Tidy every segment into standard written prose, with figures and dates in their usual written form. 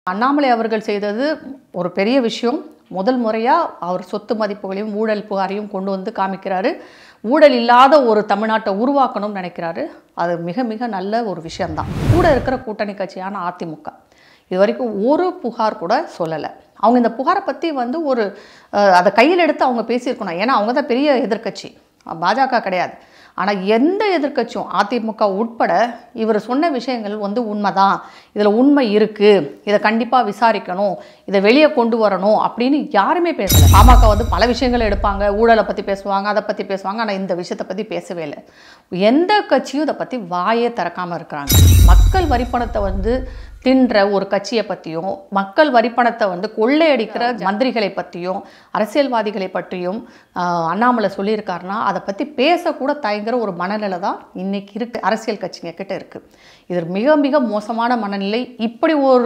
அண்ணாமலை அவர்கள் செய்தது ஒரு பெரிய விஷயம். முதல் முறையா அவர் சொத்து மதிப்புகளையும் ஊழல் புகாரையும் கொண்டு வந்து காமிக்கிறாரு. ஊழல் இல்லாத ஒரு தமிழ்நாட்டை உருவாக்கணும்னு நினைக்கிறாரு. அது மிக மிக நல்ல ஒரு விஷயம்தான். கூட இருக்கிற கூட்டணி கட்சியான அதிமுக இது வரைக்கும் ஒரு புகார் கூட சொல்லலை. அவங்க இந்த புகாரை பற்றி வந்து ஒரு அதை கையில் எடுத்து அவங்க பேசியிருக்கணும். ஏன்னா அவங்க தான் பெரிய எதிர்க்கட்சி, பாஜக கிடையாது. ஆனால் எந்த எதிர்க்கட்சியும் அதிமுக உட்பட இவர் சொன்ன விஷயங்கள் வந்து உண்மைதான், இதில் உண்மை இருக்குது, இதை கண்டிப்பாக விசாரிக்கணும், இதை வெளியே கொண்டு வரணும் அப்படின்னு யாருமே பேசலை. பாமக வந்து பல விஷயங்களை எடுப்பாங்க, ஊழலை பற்றி பேசுவாங்க, அதை பற்றி பேசுவாங்க. ஆனால் இந்த விஷயத்தை பற்றி பேசவே இல்லை. எந்த கட்சியும் இதை பற்றி வாயே திறக்காமல் இருக்கிறாங்க. மக்கள் வரிப்பணத்தை வந்து தின்ற ஒரு கட்சியை பற்றியும், மக்கள் வரிப்பணத்தை வந்து கொள்ளையடிக்கிற மந்திரிகளை பற்றியும், அரசியல்வாதிகளை பற்றியும் அண்ணாமலை சொல்லியிருக்காருன்னா அதை பற்றி பேசக்கூட தயங்குற ஒரு மனநிலை தான் இன்றைக்கி இருக்குது, அரசியல் கட்சிங்க கிட்ட இருக்குது. இது மிக மிக மோசமான மனநிலை. இப்படி ஒரு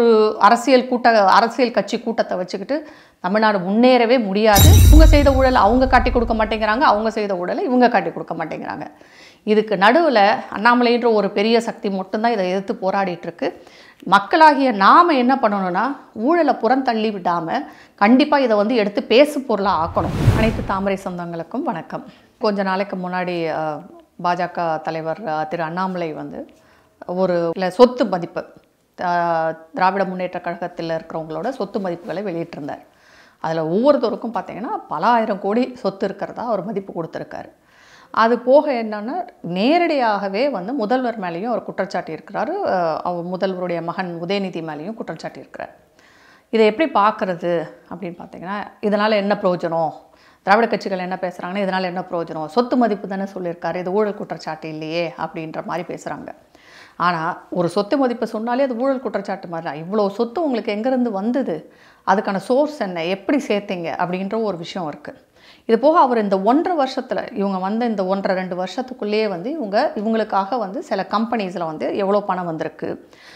அரசியல் கட்சி கூட்டத்தை வச்சுக்கிட்டு தமிழ்நாடு முன்னேறவே முடியாது. இவங்க செய்த ஊழலை அவங்க காட்டி கொடுக்க மாட்டேங்கிறாங்க, அவங்க செய்த ஊழலை இவங்க காட்டி கொடுக்க மாட்டேங்கிறாங்க. இதுக்கு நடுவில் அண்ணாமலைன்ற ஒரு பெரிய சக்தி மட்டும்தான் இதை எதிர்த்து போராடிட்டு இருக்கு. மக்களாகிய நாம் என்ன பண்ணணும்னா, ஊழலை புறந்தள்ளி விடாமல் கண்டிப்பாக இதை வந்து எடுத்து பேசு பொருளாக ஆக்கணும். அனைத்து தாமரை சொந்தங்களுக்கும் வணக்கம். கொஞ்ச நாளைக்கு முன்னாடி பாஜக தலைவர் திரு அண்ணாமலை வந்து ஒரு சொத்து மதிப்பு, திராவிட முன்னேற்ற கழகத்தில் இருக்கிறவங்களோட சொத்து மதிப்புகளை வெளியிட்டிருந்தார். அதில் ஒவ்வொருத்தருக்கும் பார்த்தீங்கன்னா பல ஆயிரம் கோடி சொத்து இருக்கிறதா அவர் மதிப்பு கொடுத்துருக்காரு. அது போக என்னன்னா, நேரடியாகவே வந்து முதல்வர் மேலேயும் அவர் குற்றச்சாட்டி இருக்கிறாரு. அவர் முதல்வருடைய மகன் உதயநிதி மேலேயும் குற்றச்சாட்டி இருக்கிறார். இதை எப்படி பார்க்குறது அப்படின்னு பார்த்தீங்கன்னா, இதனால் என்ன பிரயோஜனம், திராவிட கட்சிகள் என்ன பேசுகிறாங்கன்னா இதனால் என்ன பிரயோஜனம், சொத்து மதிப்பு தானே சொல்லியிருக்காரு, இது ஊழல் குற்றச்சாட்டு இல்லையே அப்படின்ற மாதிரி பேசுகிறாங்க. ஆனால் ஒரு சொத்து மதிப்பு சொன்னாலே அது ஊழல் குற்றச்சாட்டு மாதிரி தான். இவ்வளோ சொத்து உங்களுக்கு எங்கேருந்து வந்தது, அதுக்கான சோர்ஸ் என்ன, எப்படி சேர்த்தீங்க அப்படின்ற ஒரு விஷயம் இருக்குது. இது போக அவர் இந்த 1.5 வருஷத்தில் இவங்க வந்து இந்த 1.5-2 வருஷத்துக்குள்ளேயே வந்து இவங்களுக்காக வந்து சில கம்பெனிஸில் வந்து எவ்வளோ பணம் வந்திருக்கு,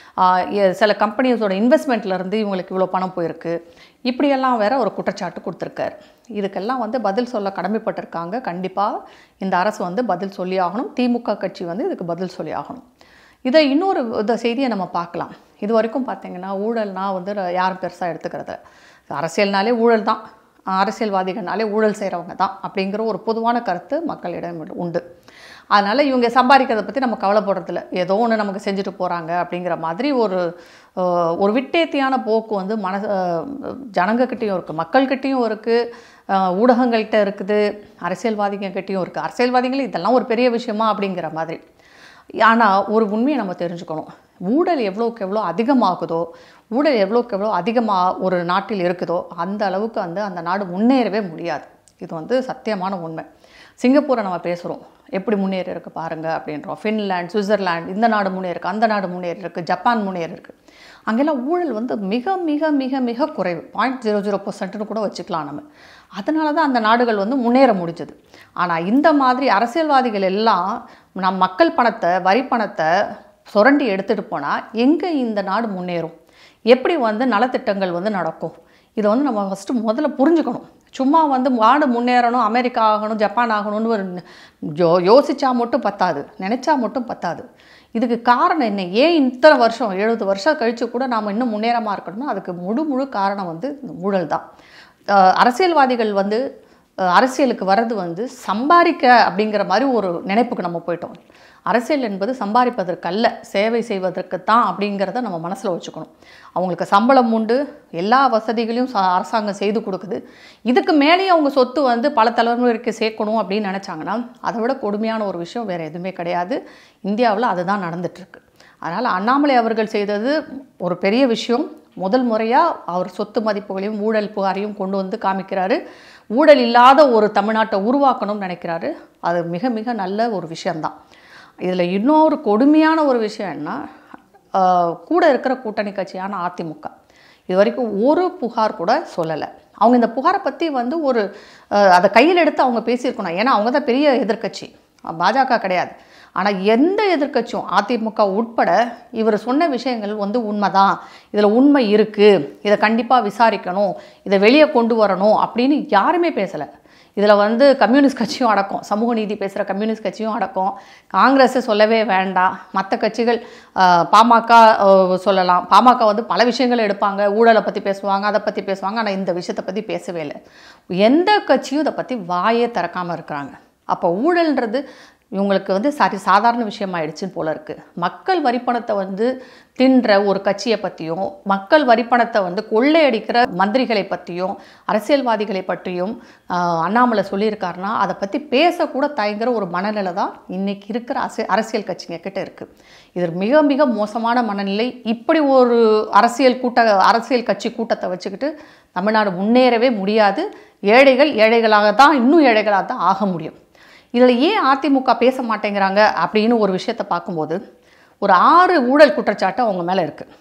சில கம்பெனிஸோட இன்வெஸ்ட்மெண்ட்லேருந்து இவங்களுக்கு இவ்வளோ பணம் போயிருக்கு, இப்படியெல்லாம் வேற ஒரு குற்றச்சாட்டு கொடுத்துருக்காரு. இதுக்கெல்லாம் வந்து பதில் சொல்ல கடமைப்பட்டிருக்காங்க. கண்டிப்பாக இந்த அரசு வந்து பதில் சொல்லி ஆகணும். திமுக கட்சி வந்து இதுக்கு பதில் சொல்லி ஆகணும். இதை இன்னொரு செய்தியை நம்ம பார்க்கலாம். இது வரைக்கும் பார்த்திங்கன்னா ஊழல்னால் வந்து யாரும் பெருசாக எடுத்துக்கிறது, அரசியல்னாலே ஊழல் தான், அரசியல்வாதிகள்னாலே ஊழல் செய்கிறவங்க தான் அப்படிங்கிற ஒரு பொதுவான கருத்து மக்களிடம் உண்டு. அதனால் இவங்க சம்பாதிக்கிறத பற்றி நம்ம கவலைப்படுறதில்ல, ஏதோ ஒன்று நமக்கு செஞ்சுட்டு போகிறாங்க அப்படிங்கிற மாதிரி ஒரு விட்டேத்தியான போக்கு வந்து ஜனங்கக்கிட்டேயும் இருக்குது, மக்கள்கிட்டையும் இருக்குது, ஊடகங்கள்கிட்ட இருக்குது, அரசியல்வாதிகள்கிட்டையும் இருக்குது. அரசியல்வாதிகள் இதெல்லாம் ஒரு பெரிய விஷயமா அப்படிங்கிற மாதிரி. ஆனால் ஒரு உண்மையை நம்ம தெரிஞ்சுக்கணும். ஊழல் எவ்வளோக்கு எவ்வளோ அதிகமாகுதோ, ஊழல் எவ்வளோக்கு எவ்வளோ அதிகமாக ஒரு நாட்டில் இருக்குதோ அந்த அளவுக்கு வந்து அந்த நாடு முன்னேறவே முடியாது. இது வந்து சத்தியமான உண்மை. சிங்கப்பூரை நம்ம பேசுகிறோம், எப்படி முன்னேறி இருக்குது பாருங்கள் அப்படின்றோம். ஃபின்லாண்ட், சுவிட்சர்லாண்ட், இந்த நாடு முன்னேறிருக்கு, அந்த நாடு முன்னேறி இருக்குது, ஜப்பான் முன்னேறி இருக்குது. அங்கெல்லாம் ஊழல் வந்து மிக மிக மிக மிக குறைவு, 0.00% கூட வச்சுக்கலாம் நம்ம. அதனால தான் அந்த நாடுகள் வந்து முன்னேற முடிஞ்சது. ஆனால் இந்த மாதிரி அரசியல்வாதிகள் எல்லாம் நம் மக்கள் பணத்தை, வரி பணத்தை சுரண்டி எடுத்துகிட்டு போனால் எங்கே இந்த நாடு முன்னேறும், எப்படி வந்து நலத்திட்டங்கள் வந்து நடக்கும், இதை வந்து நம்ம ஃபஸ்ட்டு முதல்ல புரிஞ்சுக்கணும். சும்மா வந்து நாடு முன்னேறணும், அமெரிக்கா ஆகணும், ஜப்பான் ஆகணும்னு ஒரு யோசித்தா மட்டும் பத்தாது, நினச்சா மட்டும் பத்தாது. இதுக்கு காரணம் என்ன, ஏன் இத்தனை வருஷம் 70 வருஷம் கழித்து கூட நாம் இன்னும் முன்னேறமாக இருக்கணும்னா அதுக்கு முழு காரணம் வந்து ஊழல் தான். அரசியல்வாதிகள் வந்து அரசியலுக்கு வர்றது வந்து சம்பாதிக்க அப்படிங்கிற மாதிரி ஒரு நினைப்புக்கு நம்ம போயிட்டோம். அரசியல் என்பது சம்பாதிப்பதற்கு அல்ல, சேவை செய்வதற்கு தான் அப்படிங்கிறத நம்ம மனசில் வச்சுக்கணும். அவங்களுக்கு சம்பளம் உண்டு, எல்லா வசதிகளையும் அரசாங்கம் செய்து கொடுக்குது. இதுக்கு மேலேயே அவங்க சொத்து வந்து பல தலைமுறைக்கு சேர்க்கணும் அப்படின்னு நினச்சாங்கன்னா அதை விட கொடுமையான ஒரு விஷயம் வேறு எதுவுமே கிடையாது. இந்தியாவில் அதுதான் நடந்துகிட்ருக்கு. அதனால் அண்ணாமலை அவர்கள் செய்தது ஒரு பெரிய விஷயம். முதல் முறையாக அவர் சொத்து மதிப்புகளையும் ஊழல் புகாரையும் கொண்டு வந்து காமிக்கிறாரு. ஊழல் இல்லாத ஒரு தமிழ்நாட்டை உருவாக்கணும்னு நினைக்கிறாரு. அது மிக மிக நல்ல ஒரு விஷயந்தான். இதில் இன்னொரு கொடுமையான ஒரு விஷயம் என்ன, கூட இருக்கிற கூட்டணி கட்சியான அதிமுக இது வரைக்கும் ஒரு புகார் கூட சொல்லலை. அவங்க இந்த புகாரை பற்றி வந்து அதை கையில் எடுத்து அவங்க பேசியிருக்கணும். ஏன்னா அவங்க தான் பெரிய எதிர்க்கட்சி, பாஜக கிடையாது. ஆனால் எந்த எதிர்க்கட்சியும் அதிமுக உட்பட இவர் சொன்ன விஷயங்கள் வந்து உண்மைதான், இதில் உண்மை இருக்குது, இதை கண்டிப்பாக விசாரிக்கணும், இதை வெளியே கொண்டு வரணும் அப்படின்னு யாருமே பேசலை. இதில் வந்து கம்யூனிஸ்ட் கட்சியும் அடக்கும், சமூக நீதி பேசுகிற கம்யூனிஸ்ட் கட்சியும் அடக்கும், காங்கிரஸை சொல்லவே வேண்டாம், மற்ற கட்சிகள் பாமக சொல்லலாம். பாமக வந்து பல விஷயங்கள் எடுப்பாங்க, ஊழலை பற்றி பேசுவாங்க, அதை பற்றி பேசுவாங்க, ஆனால் இந்த விஷயத்தை பற்றி பேசவே இல்லை. எந்த கட்சியும் இதை பற்றி வாயே திறக்காமல் இருக்கிறாங்க. அப்போ ஊழல்ன்றது இவங்களுக்கு வந்து சாதாரண விஷயமாயிடுச்சுன்னு போல இருக்குது. மக்கள் வரிப்பணத்தை வந்து தின்ற ஒரு கட்சியை பற்றியும், மக்கள் வரிப்பணத்தை வந்து கொள்ளையடிக்கிற மந்திரிகளை பற்றியும், அரசியல்வாதிகளை பற்றியும் அண்ணாமலை சொல்லியிருக்காருன்னா அதை பற்றி பேசக்கூட தயங்குற ஒரு மனநிலை தான் இன்றைக்கி இருக்கிற அரசியல் கட்சிங்க கிட்ட இருக்குது. இது மிக மிக மோசமான மனநிலை. இப்படி ஒரு அரசியல் கட்சி கூட்டத்தை வச்சுக்கிட்டு தமிழ்நாடு முன்னேறவே முடியாது. ஏழைகளாக தான், இன்னும் ஏழைகளாக தான் ஆக முடியும். இதில் ஏன் அதிமுக பேச மாட்டேங்கிறாங்க அப்படின்னு ஒரு விஷயத்தை பார்க்கும்போது, ஒரு 6 ஊழல் குற்றச்சாட்டு அவங்க மேலே இருக்குது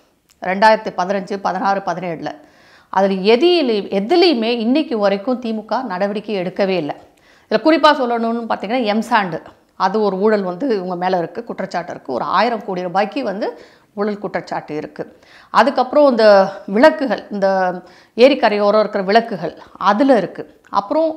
2015, 16, 17. அதில் எதுலேயுமே இன்றைக்கு வரைக்கும் திமுக நடவடிக்கை எடுக்கவே இல்லை. இதில் குறிப்பாக சொல்லணும்னு பார்த்தீங்கன்னா எம்சாண்டு, அது ஒரு ஊழல் வந்து இவங்க மேலே இருக்குது, குற்றச்சாட்டு இருக்குது. ஒரு 1000 கோடி ரூபாய்க்கு வந்து ஊழல் குற்றச்சாட்டு இருக்குது. அதுக்கப்புறம் இந்த விளக்குகள், இந்த ஏரிக்கரையோரம் இருக்கிற விளக்குகள் அதில் இருக்குது. அப்புறம்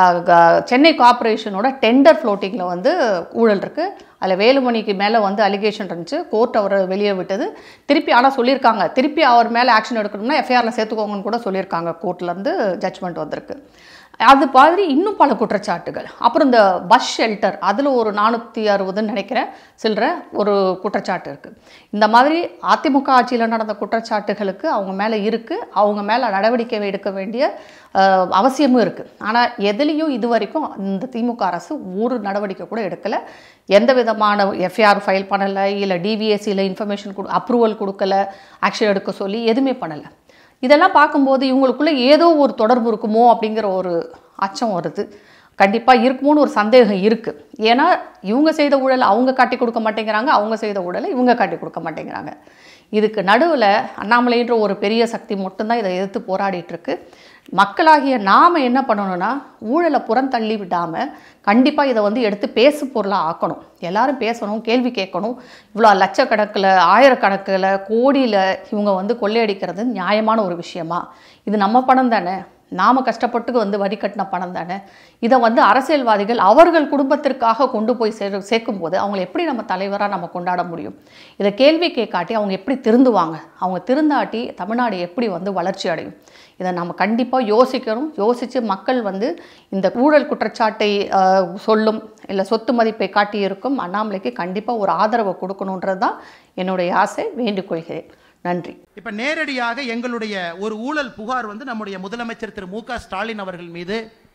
சென்னை கார்ப்பரேஷனோட டெண்டர் ஃப்ளோட்டிங்கில் வந்து ஊழல் இருக்குது. அதில் வேலுமணிக்கு மேலே வந்து அலிகேஷன் இருந்துச்சு, கோர்ட் அவரை வெளியே விட்டது. திருப்பி ஆனால் சொல்லியிருக்காங்க, திருப்பி அவர் மேலே ஆக்ஷன் எடுக்கணும்னா எஃப்ஐஆரில் சேர்த்துக்கோங்கன்னு கூட சொல்லியிருக்காங்க, கோர்ட்லேருந்து ஜட்ஜ்மெண்ட் வந்திருக்கு. அது மாதிரி இன்னும் பல குற்றச்சாட்டுகள். அப்புறம் இந்த பஸ் ஷெல்டர், அதில் ஒரு 460 நினைக்கிறேன் சில்லற ஒரு குற்றச்சாட்டு இருக்குது. இந்த மாதிரி அதிமுக ஆட்சியில் நடந்த குற்றச்சாட்டுகளுக்கு அவங்க மேலே இருக்குது, அவங்க மேலே நடவடிக்கை எடுக்க வேண்டிய அவசியமும் இருக்குது. ஆனால் எதுலேயும் இது வரைக்கும் இந்த திமுக அரசு ஒரு நடவடிக்கை கூட எடுக்கலை. எந்த விதமான எஃப்ஐஆர் ஃபைல் பண்ணலை, இல்லை டிவிஎஸ்சியில் இன்ஃபர்மேஷன் அப்ரூவல் கொடுக்கலை, ஆக்ஷன் எடுக்க சொல்லி எதுவுமே பண்ணலை. இதெல்லாம் பார்க்கும்போது இவங்களுக்குள்ளே ஏதோ ஒரு தொடர்பு இருக்குமோ அப்படிங்கிற ஒரு அச்சம் வருது. கண்டிப்பாக இருக்குமோன்னு ஒரு சந்தேகம் இருக்குது. ஏன்னா இவங்க செய்த ஊழலை அவங்க காட்டி கொடுக்க மாட்டேங்கிறாங்க, அவங்க செய்த ஊழலை இவங்க காட்டி கொடுக்க மாட்டேங்கிறாங்க. இதுக்கு நடுவில் அண்ணாமலைன்ற ஒரு பெரிய சக்தி மட்டும்தான் இதை எதிர்த்து போராடிட்டுருக்கு. மக்களாகிய நாம் என்ன பண்ணணும்னா, ஊழலை புறந்தள்ளி விடாமல் கண்டிப்பாக இதை வந்து எடுத்து பேசு பொருளாக ஆக்கணும். எல்லாரும் பேசணும், கேள்வி கேட்கணும். இவ்வளோ லட்சக்கணக்கில், ஆயிரக்கணக்கில், கோடியில் இவங்க வந்து கொள்ளையடிக்கிறது நியாயமான ஒரு விஷயமா? இது நம்ம பணம் தானே, நாம் கஷ்டப்பட்டு வந்து வரி கட்டின பணம் தானே. இதை வந்து அரசியல்வாதிகள் அவர்கள் குடும்பத்திற்காக கொண்டு போய் சேர்க்கும்போது அவங்களை எப்படி நம்ம தலைவராக நம்ம கொண்டாட முடியும்? இதை கேள்வி கேட்காட்டி அவங்க எப்படி திருந்துவாங்க? அவங்க திருந்தாட்டி தமிழ்நாடு எப்படி வந்து வளர்ச்சி அடையும்? இதை நம்ம கண்டிப்பாக யோசிக்கணும். யோசித்து மக்கள் வந்து இந்த ஊழல் குற்றச்சாட்டை சொல்லும், இல்லை சொத்து மதிப்பை காட்டி இருக்கும் அண்ணாமலைக்கு கண்டிப்பாக ஒரு ஆதரவை கொடுக்கணுன்றது தான் என்னுடைய ஆசை. வேண்டிக்கொள்கிறேன். நன்றி. இப்ப நேரடியாக எங்களுடைய ஒரு ஊழல் புகார் வந்து நம்முடைய முதலமைச்சர் திரு மு க ஸ்டாலின் அவர்கள் மீது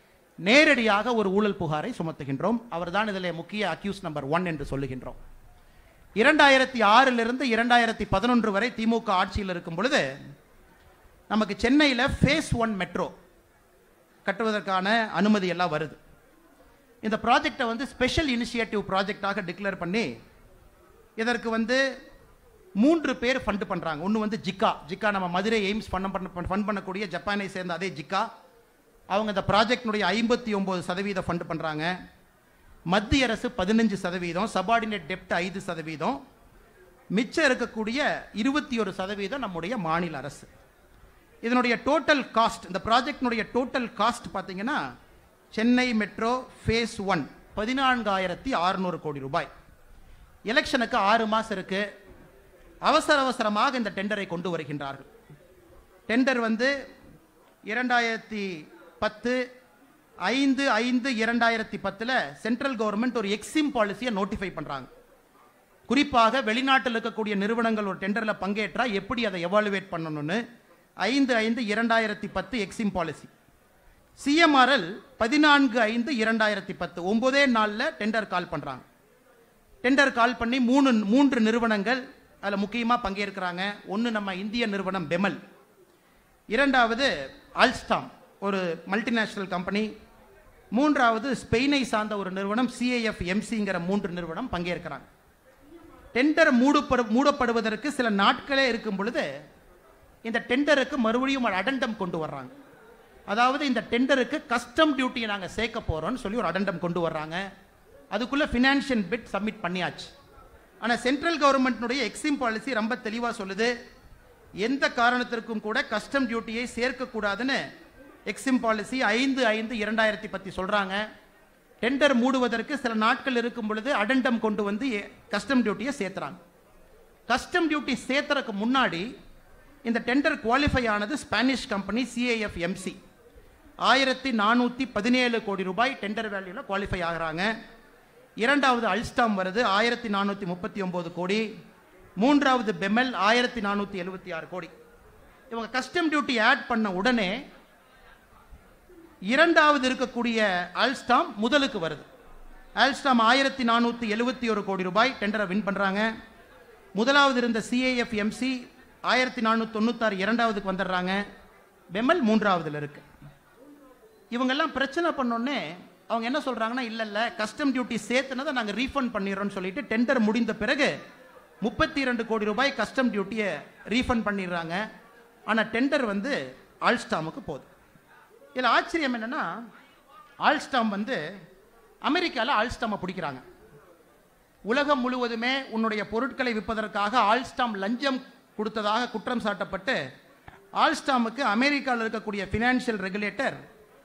நேரடியாக ஒரு ஊழல் புகாரை சுமத்துகின்றோம். அவர்தான் இதிலே முக்கிய அக்யூஸ் நம்பர் 1 என்று சொல்லுகின்றோம். 2006 2011 வரை திமுக ஆட்சியில் இருக்கும் பொழுது நமக்கு சென்னையில் ஃபேஸ் 1 மெட்ரோ கட்டுவதற்கான அனுமதி எல்லாம் வருது. இந்த ப்ராஜெக்டை வந்து ஸ்பெஷல் இனிஷியேட்டிவ் ப்ராஜெக்டாக டிக்ளேர் பண்ணி இதற்கு வந்து 3 பேர் ஃபண்ட் பண்ணுறாங்க. ஒன்று வந்து ஜிக்கா நம்ம மதுரை எய்ம்ஸ் ஃபண்ட் பண்ணக்கூடிய ஜப்பானை சேர்ந்த அதே ஜிக்கா, அவங்க இந்த ப்ராஜெக்டினுடைய 59% ஃபண்ட் பண்ணுறாங்க. மத்திய அரசு 15%, சபார்டினேட் டெப்ட் 5%, மிச்சம் இருக்கக்கூடிய 21% நம்முடைய மாநில அரசு. இதனுடைய டோட்டல் காஸ்ட், இந்த ப்ராஜெக்டினுடைய டோட்டல் காஸ்ட் பார்த்தீங்கன்னா சென்னை மெட்ரோ ஃபேஸ் 1 14,600 கோடி ரூபாய். எலெக்ஷனுக்கு 6 மாதம் இருக்கு. அவசரமாக இந்த டெண்டரை கொண்டு வருகின்றார்கள். டெண்டர் வந்து 2010 5/5/2010 சென்ட்ரல் கவர்மெண்ட் ஒரு எக்ஸிம் பாலிசியை நோட்டிஃபை பண்றாங்க. குறிப்பாக வெளிநாட்டில் இருக்கக்கூடிய நிறுவனங்கள் ஒரு டெண்டரில் பங்கேற்றா எப்படி அதை எவாலுவேட் பண்ணணும்னு 5/5/2010 எக்ஸிம் பாலிசி. சிஎம்ஆர்எல் 14/5/2010 9 நாளில் டெண்டர் கால் பண்றாங்க. டெண்டர் கால் பண்ணி 3 நிறுவனங்கள் அதில் முக்கியமாக பங்கேற்கிறாங்க. ஒன்று நம்ம இந்திய நிறுவனம் பெமல், இரண்டாவது அல்ஸ்டாம் ஒரு மல்டிநேஷனல் கம்பெனி, மூன்றாவது ஸ்பெயினை சார்ந்த ஒரு நிறுவனம் CAFMCங்கிற 3 நிறுவனம் பங்கேற்கிறாங்க. டெண்டர் மூடப்படுவதற்கு சில நாட்களே இருக்கும் பொழுது இந்த டெண்டருக்கு மறுபடியும் ஒரு அடண்டம் கொண்டு வர்றாங்க. அதாவது இந்த டெண்டருக்கு கஸ்டம் டியூட்டியை நாங்கள் சேர்க்க போகிறோம்னு சொல்லி ஒரு அடண்டம் கொண்டு வர்றாங்க. அதுக்குள்ளே ஃபினான்ஷியல் பிட் சப்மிட் பண்ணியாச்சு. ஆனால் சென்ட்ரல் கவர்மெண்ட்னுடைய எக்ஸிம் பாலிசி ரொம்ப தெளிவாக சொல்லுது, எந்த காரணத்திற்கும் கூட கஸ்டம் டியூட்டியை சேர்க்கக்கூடாதுன்னு எக்ஸிம் பாலிசி 5/5/2010 சொல்றாங்க. டெண்டர் மூடுவதற்கு சில நாட்கள் இருக்கும் பொழுது அடெண்டம் கொண்டு வந்து கஸ்டம் டியூட்டியை சேர்த்துறாங்க. கஸ்டம் டியூட்டி சேர்த்துறதுக்கு முன்னாடி இந்த டெண்டர் குவாலிஃபை ஆனது ஸ்பானிஷ் கம்பெனி CAFMC 1417 கோடி ரூபாய் டெண்டர் வேல்யூவில் குவாலிஃபை ஆகிறாங்க. இரண்டாவது அல்ஸ்டாம் வருது 1439 கோடி. மூன்றாவது பெமெல் 1476 கோடி. இவங்க கஸ்டம் டியூட்டி ஆட் பண்ண உடனே இரண்டாவது இருக்கக்கூடிய அல்ஸ்டாம் முதலுக்கு வருது. அல்ஸ்டாம் 1471 கோடி ரூபாய் டெண்டரை வின் பண்றாங்க. முதலாவது இருந்த CAFMC 1496 இரண்டாவதுக்கு வந்துடுறாங்க. பெமெல் மூன்றாவதுல இருக்கு. இவங்கெல்லாம் பிரச்சனை பண்ணோன்னே அவங்க என்ன சொல்றாங்கன்னா, இல்ல கஸ்டம் டியூட்டி சேர்த்துனதை நாங்கள் ரீஃபண்ட் பண்ணிடுறோம்னு சொல்லிட்டு டெண்டர் முடிந்த பிறகு 32 கோடி ரூபாய் கஸ்டம் டியூட்டியை ரீஃபண்ட் பண்ணிடுறாங்க. ஆனால் டெண்டர் வந்து ஆல்ஸ்டாமுக்கு போகுது. இதில் ஆச்சரியம் என்னன்னா, ஆல்ஸ்டாம் வந்து அமெரிக்காவில் ஆல்ஸ்டாமை பிடிக்கிறாங்க. உலகம் முழுவதுமே உன்னுடைய பொருட்களை விற்பதற்காக ஆல்ஸ்டாம் லஞ்சம் கொடுத்ததாக குற்றம் சாட்டப்பட்டு ஆல்ஸ்டாமுக்கு அமெரிக்காவில் இருக்கக்கூடிய ஃபினான்ஷியல் ரெகுலேட்டர்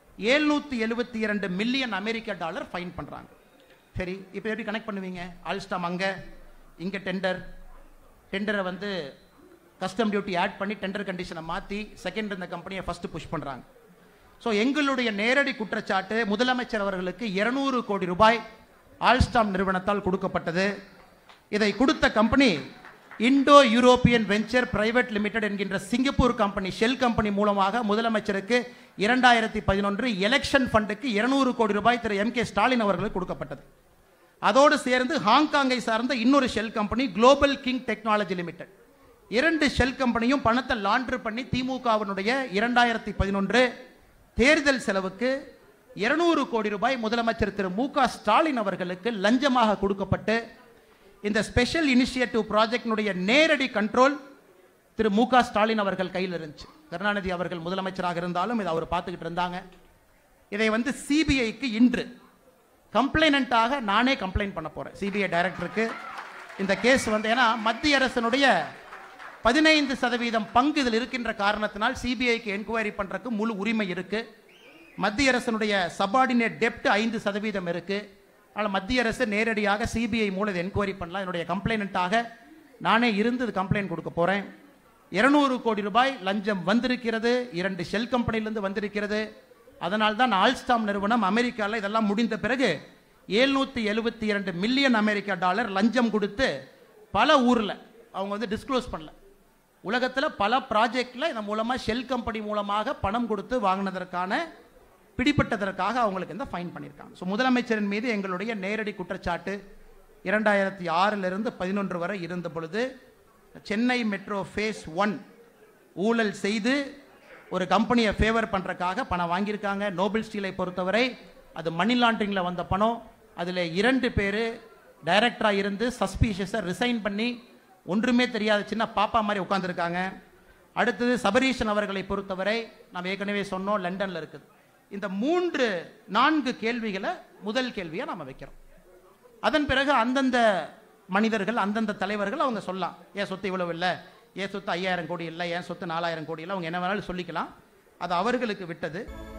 $772 மில்லியன் அமெரிக்க டாலர் ஃபைன் பண்ணுறாங்க. சரி, இப்போ எப்படி கனெக்ட் பண்ணுவீங்க? ஆல்ஸ்டாம் அங்கே இங்கே டெண்டரை வந்து கஸ்டம் டியூட்டி ஆட் பண்ணி டெண்டர் கண்டிஷனை மாற்றி செகண்ட் இந்த கம்பெனியை ஃபஸ்ட்டு புஷ் பண்ணுறாங்க. ஸோ எங்களுடைய நேரடி குற்றச்சாட்டு, முதலமைச்சர் அவர்களுக்கு 200 கோடி ரூபாய் ஆல்ஸ்டாம் நிறுவனத்தால் கொடுக்கப்பட்டது. இதை கொடுத்த company Indo European venture private limited என்கின்ற சிங்கப்பூர் கம்பெனி, ஷெல் கம்பெனி மூலமாக முதலமைச்சருக்கு 2011 எலெக்ஷன் ஃபண்டுக்கு 200 கோடி ரூபாய் திரு MK ஸ்டாலின் அவர்களுக்கு கொடுக்கப்பட்டது. அதோடு சேர்ந்து ஹாங்காங்கை சார்ந்த இன்னொரு shell company global king technology limited, 2 shell கம்பெனியும் பணத்தை லாண்டர் பண்ணி திமுகவினுடைய 2011 தேர்தல் செலவுக்கு 200 கோடி ரூபாய் முதலமைச்சர் திரு MK ஸ்டாலின் அவர்களுக்கு லஞ்சமாக கொடுக்கப்பட்டு இந்த ஸ்பெஷல் இனிஷியேட்டிவ் ப்ராஜெக்டினுடைய நேரடி கண்ட்ரோல் திரு MK ஸ்டாலின் அவர்கள் கையில் இருந்துச்சு. கருணாநிதி அவர்கள் முதலமைச்சராக இருந்தாலும் இதை அவர் பார்த்துக்கிட்டு இருந்தாங்க. இதை வந்து சிபிஐக்கு இன்று கம்ப்ளைனண்டாக நானே கம்ப்ளைண்ட் பண்ண போறேன் சிபிஐ டைரக்டருக்கு. இந்த கேஸ் வந்து ஏன்னா மத்திய அரசினுடைய 15% பங்கு இதில் இருக்கின்ற காரணத்தினால் சிபிஐக்கு என்கொயரி பண்றதுக்கு முழு உரிமை இருக்கு. மத்திய அரசினுடைய சபார்டினேட் டெப்ட் 5% இருக்கு. அதனால் மத்திய அரசு நேரடியாக சிபிஐ மூலம் இதை என்கொயரி பண்ணலாம். என்னுடைய கம்ப்ளைனண்டாக நானே இருந்து இது கம்ப்ளைண்ட் கொடுக்க போறேன். 200 கோடி ரூபாய் லஞ்சம் வந்திருக்கிறது, 2 ஷெல் கம்பெனிலிருந்து வந்திருக்கிறது. அதனால் தான் ஆல்ஸ்டாம் நிறுவனம் அமெரிக்காவில் இதெல்லாம் முடிந்த பிறகு 772 மில்லியன் அமெரிக்க டாலர் லஞ்சம் கொடுத்து பல ஊரில் அவங்க வந்து டிஸ்க்ளோஸ் பண்ணல. உலகத்தில் பல ப்ராஜெக்டில் இதன் மூலமாக ஷெல் கம்பெனி மூலமாக பணம் கொடுத்து வாங்கினதற்கான பிடிப்பட்டதற்காக அவங்களுக்கு இந்த ஃபைன் பண்ணியிருக்காங்க. ஸோ முதலமைச்சரின் மீது எங்களுடைய நேரடி குற்றச்சாட்டு 2006 11 வரை இருந்த பொழுது சென்னை மெட்ரோ ஃபேஸ் 1 ஊழல் செய்து ஒரு கம்பெனியை ஃபேவர் பண்ணுறதுக்காக பணம் வாங்கியிருக்காங்க. நோபல் ஸ்டீலை பொறுத்தவரை அது மணி லாண்டரிங்கில் வந்த பணம். அதில் 2 பேர் டைரக்டராக இருந்து சஸ்பீஷியஸாக ரிசைன் பண்ணி ஒன்றுமே தெரியாத சின்ன பாப்பா மாதிரி உட்காந்துருக்காங்க. அடுத்தது சபரீஷன் அவர்களை பொறுத்தவரை நாம் ஏற்கனவே சொன்னோம், லண்டனில் இருக்குது. இந்த 4 கேள்விகளை முதல் கேள்வியாக நாம் வைக்கிறோம். அதன் பிறகு அந்தந்த மனிதர்கள் அந்தந்த தலைவர்கள் அவங்க சொல்லலாம், ஏன் சொத்து இவ்வளவு இல்லை, ஏன் சொத்து 5000 கோடி இல்லை, ஏன் சொத்து 4000 கோடி இல்லை, அவங்க என்ன வேணாலும் சொல்லிக்கலாம். அது அவர்களுக்கு விட்டது.